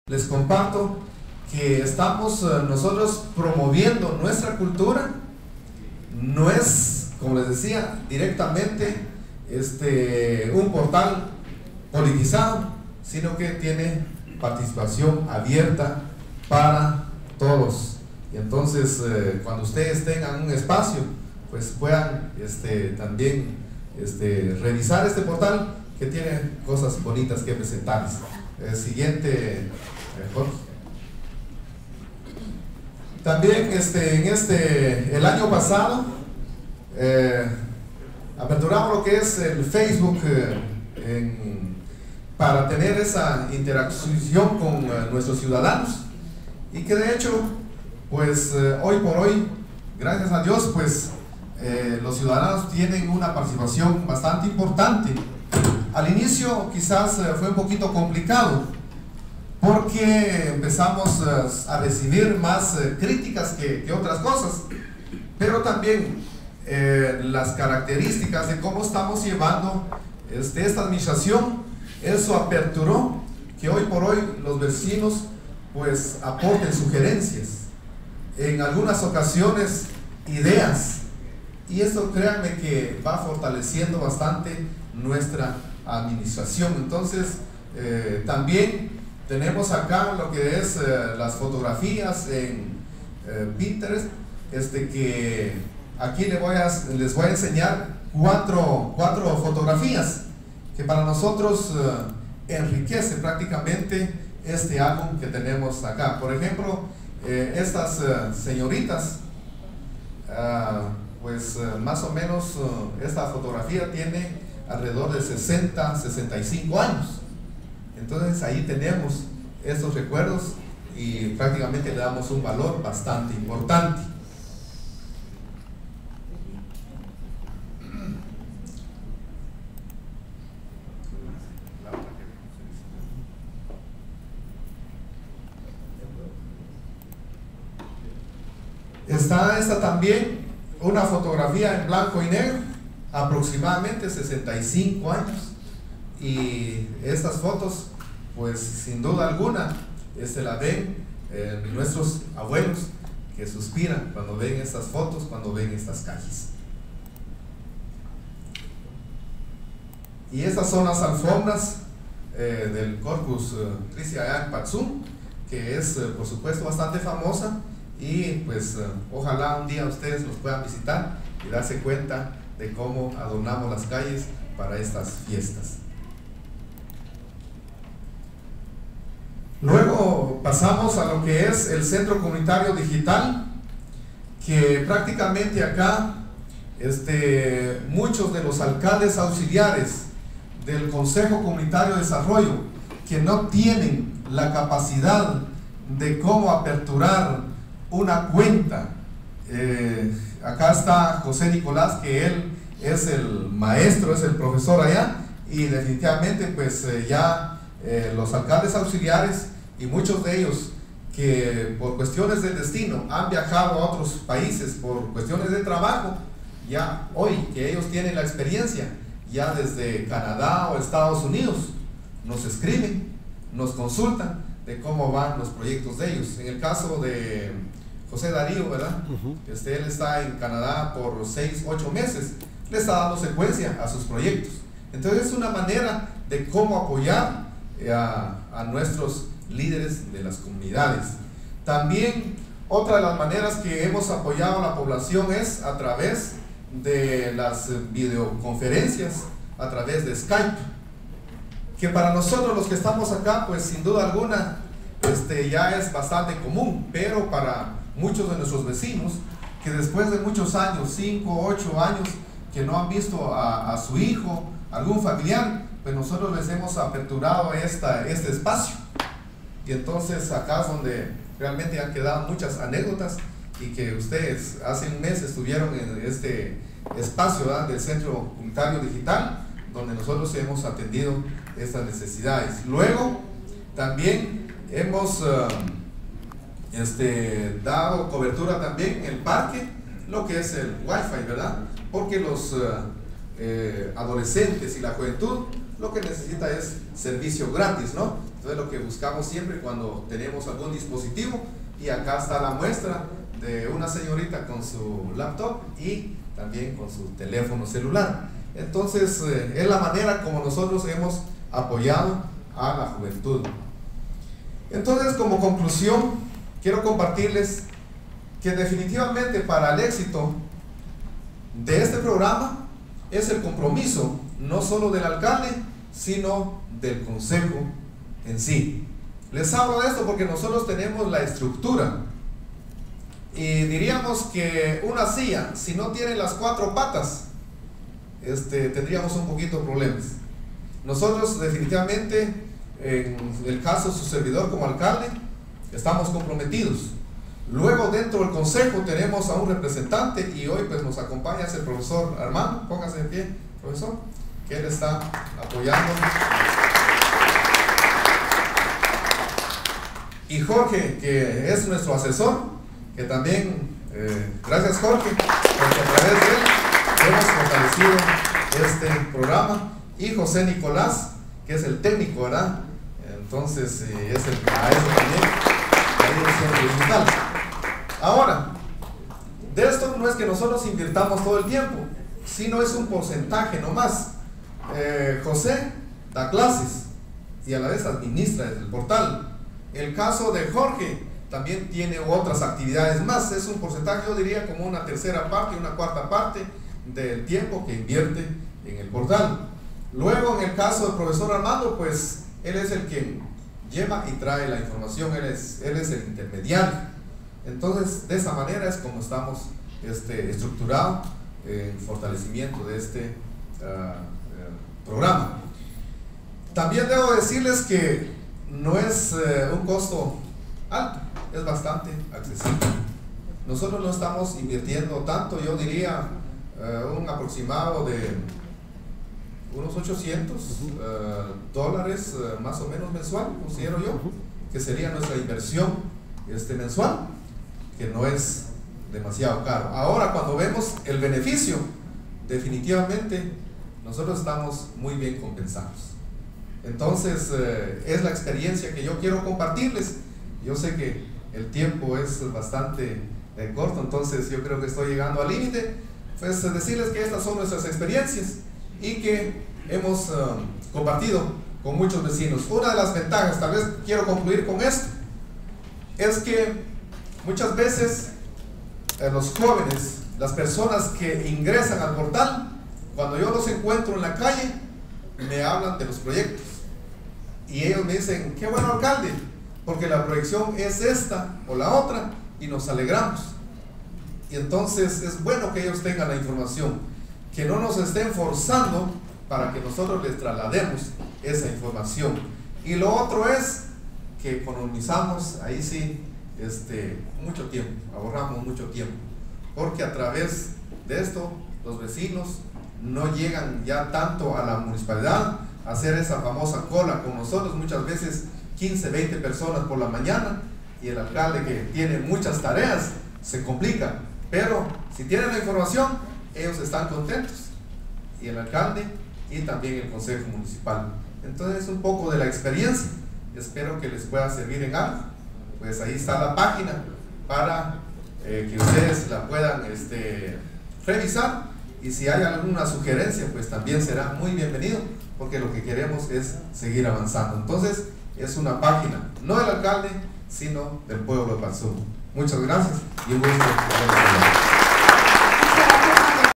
les comparto que estamos nosotros promoviendo nuestra cultura. No es, como les decía, directamente un portal politizado, sino que tiene participación abierta para todos. Y entonces cuando ustedes tengan un espacio, pues puedan también revisar este portal, que tiene cosas bonitas que presentarles. Siguiente, Jorge. También el año pasado aperturamos lo que es el Facebook para tener esa interacción con nuestros ciudadanos, y que de hecho pues hoy por hoy, gracias a Dios, pues los ciudadanos tienen una participación bastante importante. Al inicio quizás fue un poquito complicado, porque empezamos a recibir más críticas que otras cosas, pero también las características de cómo estamos llevando esta administración, eso aperturó que hoy por hoy los vecinos pues aporten sugerencias, en algunas ocasiones ideas, y eso, créanme, que va fortaleciendo bastante nuestra administración. Entonces también tenemos acá lo que es las fotografías en Pinterest, que aquí les voy a enseñar cuatro fotografías que para nosotros enriquece prácticamente este álbum que tenemos acá. Por ejemplo, estas señoritas, pues más o menos esta fotografía tiene alrededor de 60, 65 años. Entonces ahí tenemos estos recuerdos y prácticamente le damos un valor bastante importante. Está esta también, una fotografía en blanco y negro, aproximadamente 65 años, y estas fotos pues sin duda alguna la ven nuestros abuelos, que suspiran cuando ven estas fotos, cuando ven estas calles. Y estas son las alfombras del Corpus Christi allá en Patzum, que es por supuesto bastante famosa, y pues ojalá un día ustedes nos puedan visitar y darse cuenta de cómo adornamos las calles para estas fiestas. Luego pasamos a lo que es el Centro Comunitario Digital, que prácticamente acá muchos de los alcaldes auxiliares del Consejo Comunitario de Desarrollo, que no tienen la capacidad de cómo aperturar una cuenta, acá está José Nicolás, que él es el maestro, es el profesor allá, y definitivamente pues ya los alcaldes auxiliares, y muchos de ellos que por cuestiones del destino han viajado a otros países por cuestiones de trabajo, ya hoy que ellos tienen la experiencia, ya desde Canadá o Estados Unidos nos escriben, nos consultan de cómo van los proyectos de ellos. En el caso de José Darío, ¿verdad? Él está en Canadá por 6-8 meses, le está dando secuencia a sus proyectos. Entonces es una manera de cómo apoyar a nuestros líderes de las comunidades. También otra de las maneras que hemos apoyado a la población es a través de las videoconferencias, a través de Skype, que para nosotros los que estamos acá pues sin duda alguna ya es bastante común, pero para muchos de nuestros vecinos que después de muchos años, 5 o 8 años, que no han visto a su hijo, algún familiar, pues nosotros les hemos aperturado este espacio. Y entonces acá es donde realmente han quedado muchas anécdotas, y que ustedes hace un mes estuvieron en este espacio, ¿verdad?, del Centro Comunitario Digital, donde nosotros hemos atendido estas necesidades. Luego también hemos dado cobertura también en el parque, lo que es el Wi-Fi, ¿verdad? Porque los adolescentes y la juventud lo que necesita es servicio gratis, ¿no? Entonces lo que buscamos siempre cuando tenemos algún dispositivo, y acá está la muestra de una señorita con su laptop y también con su teléfono celular. Entonces es la manera como nosotros hemos apoyado a la juventud. Entonces, como conclusión, quiero compartirles que definitivamente para el éxito de este programa es el compromiso no solo del alcalde, sino del consejo en sí. Les hablo de esto porque nosotros tenemos la estructura, y diríamos que una silla, si no tiene las 4 patas, tendríamos un poquito de problemas. Nosotros definitivamente, en el caso de su servidor como alcalde, estamos comprometidos. Luego dentro del consejo tenemos a un representante, y hoy pues nos acompaña el profesor Armando. Póngase de pie, profesor, que él está apoyando. Y Jorge, que es nuestro asesor, que también, gracias Jorge, porque a través de él hemos fortalecido este programa. Y José Nicolás, que es el técnico, ¿verdad? Entonces, es el maestro también, la dirección digital. Ahora, de esto no es que nosotros invirtamos todo el tiempo, sino es un porcentaje nomás. José da clases y a la vez administra desde el portal. El caso de Jorge también tiene otras actividades más. Es un porcentaje, yo diría como una tercera parte, una cuarta parte del tiempo que invierte en el portal. Luego, en el caso del profesor Armando, pues él es el que lleva y trae la información, él es el intermediario. Entonces, de esa manera es como estamos estructurados en fortalecimiento de este programa. También debo decirles que no es un costo alto, es bastante accesible. Nosotros no estamos invirtiendo tanto, yo diría un aproximado de unos $800 más o menos mensual, considero yo, que sería nuestra inversión mensual, que no es demasiado caro. Ahora, cuando vemos el beneficio, definitivamente nosotros estamos muy bien compensados. Entonces, es la experiencia que yo quiero compartirles. Yo sé que el tiempo es bastante corto, entonces yo creo que estoy llegando al límite. Pues decirles que estas son nuestras experiencias y que hemos compartido con muchos vecinos. Una de las ventajas, tal vez quiero concluir con esto, es que muchas veces los jóvenes, las personas que ingresan al portal, cuando yo los encuentro en la calle, me hablan de los proyectos y ellos me dicen: qué bueno, alcalde, porque la proyección es esta o la otra, y nos alegramos. Y entonces es bueno que ellos tengan la información, que no nos estén forzando para que nosotros les traslademos esa información. Y lo otro es que economizamos, ahí sí, mucho tiempo, ahorramos mucho tiempo, porque a través de esto los vecinos no llegan ya tanto a la municipalidad a hacer esa famosa cola con nosotros, muchas veces 15, 20 personas por la mañana, y el alcalde, que tiene muchas tareas, se complica. Pero si tienen la información, ellos están contentos, y el alcalde y también el consejo municipal. Entonces, un poco de la experiencia, espero que les pueda servir en algo. Pues ahí está la página para que ustedes la puedan revisar, y si hay alguna sugerencia, pues también será muy bienvenido, porque lo que queremos es seguir avanzando. Entonces, es una página no del alcalde, sino del pueblo de Patzum. Muchas gracias y un gusto.